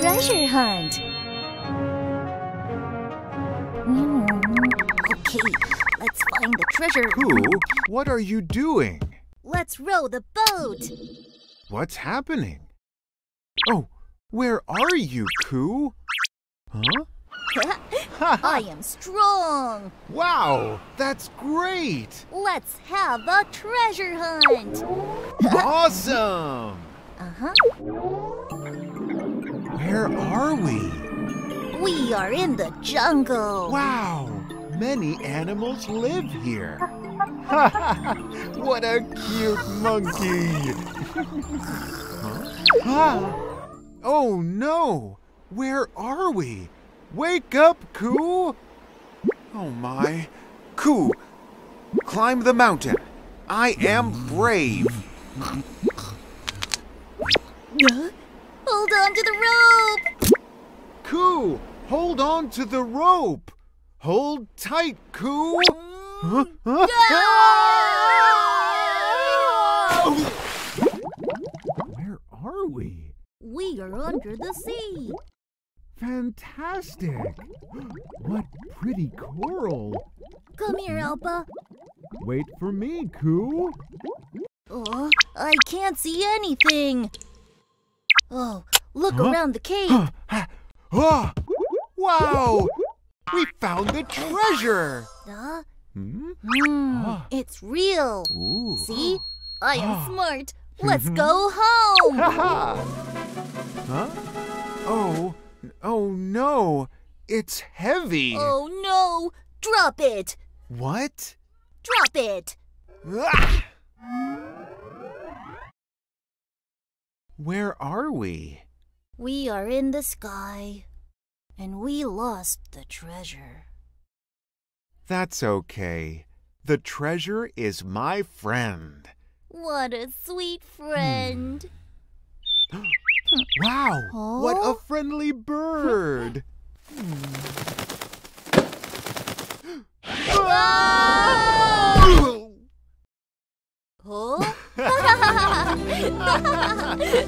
treasure hunt. Okay, let's find the treasure. Koo, what are you doing? Let's row the boat. What's happening? Oh, where are you, Koo? Huh? I am strong. Wow, that's great! Let's have a treasure hunt. Awesome! Where are we? We are in the jungle. Wow, many animals live here. What a cute monkey! Huh? Oh no! Where are we? Wake up, Koo! Oh my. Koo, climb the mountain. I am brave. Hold on to the rope. Koo, hold on to the rope. Hold tight, Koo. Huh? Huh? Where are we? We are under the sea. Fantastic! What pretty coral! Come here, Alpa. Wait for me, Koo! Oh, I can't see anything. Oh, look around the cave. Oh, wow! We found the treasure! It's real. Ooh. See? I am smart. Let's go home. Huh? Oh no! It's heavy! Oh no! Drop it! What? Drop it! Ah! Where are we? We are in the sky, and we lost the treasure. That's okay. The treasure is my friend. What a sweet friend. Wow! What a Oh? friendly bird! Oh?